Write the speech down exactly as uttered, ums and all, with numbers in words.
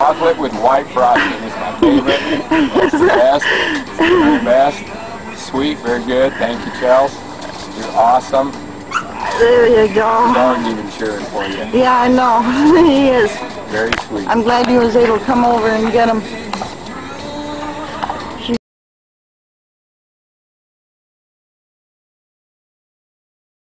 chocolate with white frosting is my favorite. That's the best. It's the very best. Sweet, very good. Thank you, Chels. You're awesome. There you go. The dog's even cheering for you. Yeah, I know. He is. Very sweet. I'm glad you was able to come over and get him.